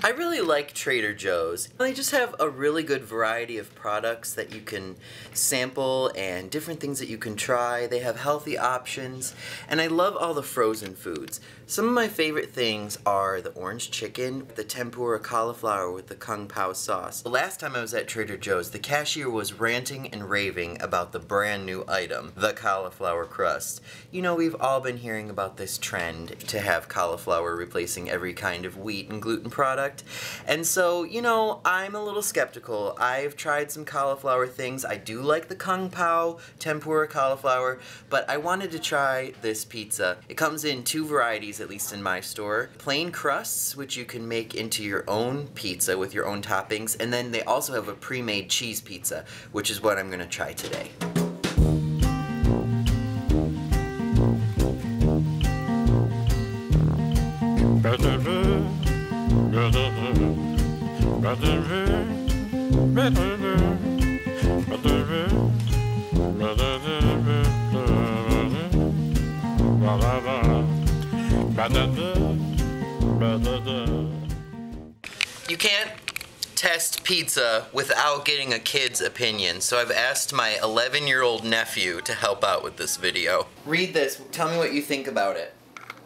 I really like Trader Joe's. They just have a really good variety of products that you can sample and different things that you can try. They have healthy options, and I love all the frozen foods. Some of my favorite things are the orange chicken, the tempura cauliflower with the Kung Pao sauce. The last time I was at Trader Joe's, the cashier was ranting and raving about the brand new item, the cauliflower crust. You know, we've all been hearing about this trend to have cauliflower replacing every kind of wheat and gluten product. And so, you know, I'm a little skeptical. I've tried some cauliflower things. I do like the Kung Pao tempura cauliflower, but I wanted to try this pizza. It comes in two varieties, at least in my store. Plain crusts, which you can make into your own pizza with your own toppings, and then they also have a pre-made cheese pizza, which is what I'm gonna try today. You can't test pizza without getting a kid's opinion, so I've asked my 11-year-old nephew to help out with this video. Read this. Tell me what you think about it.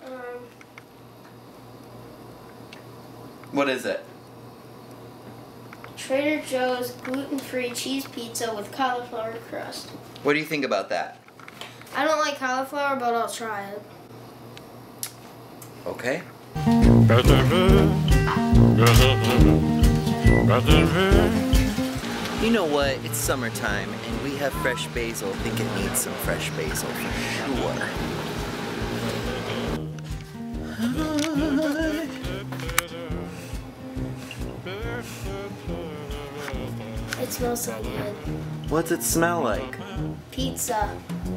What is it? Trader Joe's gluten-free cheese pizza with cauliflower crust. What do you think about that? I don't like cauliflower, but I'll try it. Okay. You know what? It's summertime, and we have fresh basil. I think it needs some fresh basil for sure. It smells so good. What's it smell like? Pizza.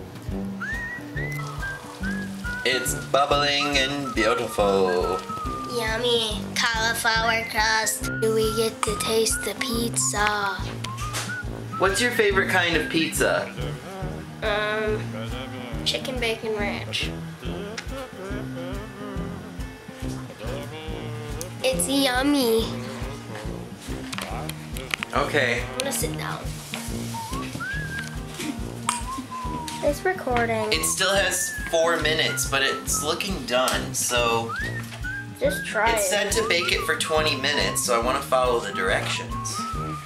It's bubbling and beautiful. Yummy. Cauliflower crust. Do we get to taste the pizza? What's your favorite kind of pizza? Chicken bacon ranch. It's yummy. Okay. I'm gonna sit down. It's recording. It still has 4 minutes, but it's looking done, so Just try it. it's said to bake it for 20 minutes, so I want to follow the directions.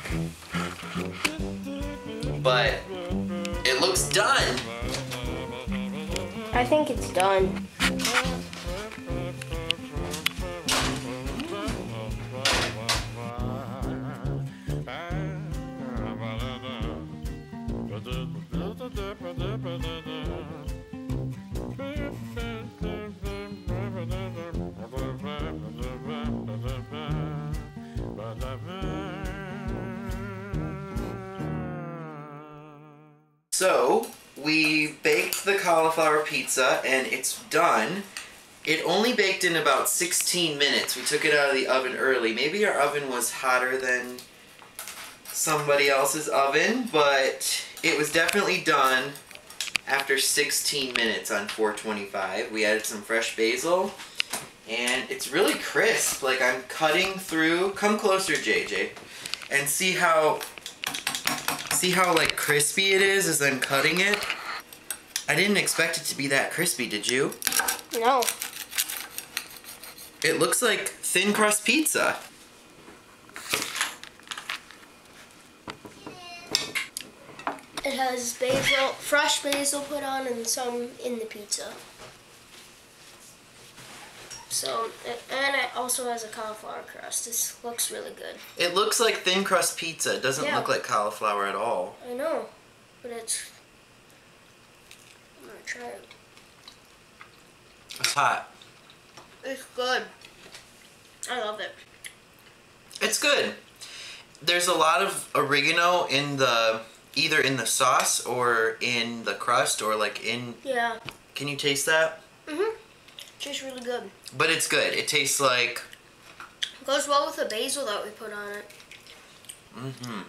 But it looks done. I think it's done. So, we baked the cauliflower pizza and it's done. It only baked in about 16 minutes. We took it out of the oven early. Maybe our oven was hotter than somebody else's oven, but it was definitely done after 16 minutes on 425. We added some fresh basil, and it's really crisp. Like, I'm cutting through. Come closer, JJ, and see how like crispy it is as I'm cutting it. I didn't expect it to be that crispy, did you? No. It looks like thin crust pizza. It has basil, fresh basil put on, and some in the pizza. So, and it also has a cauliflower crust. This looks really good. It looks like thin crust pizza. It doesn't Yeah. look like cauliflower at all. I know, but it's... I'm gonna try it. It's hot. It's good. I love it. It's good. There's a lot of oregano in the, either in the sauce or in the crust or like in... Yeah. Can you taste that? Mm-hmm. Tastes really good. But it's good. It tastes like... It goes well with the basil that we put on it. Mm-hmm.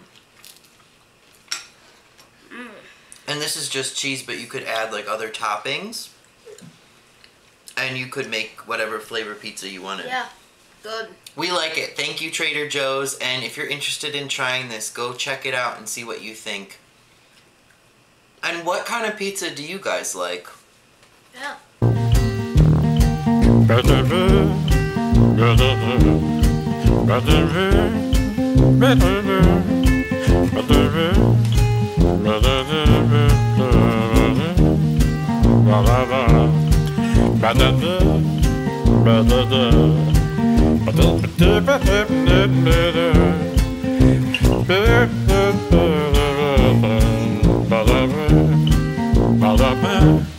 And this is just cheese, but you could add like other toppings. And you could make whatever flavor pizza you wanted. Yeah. Good. We like it. Thank you, Trader Joe's. And if you're interested in trying this, go check it out and see what you think. And what kind of pizza do you guys like? Yeah. Ba-da-ba.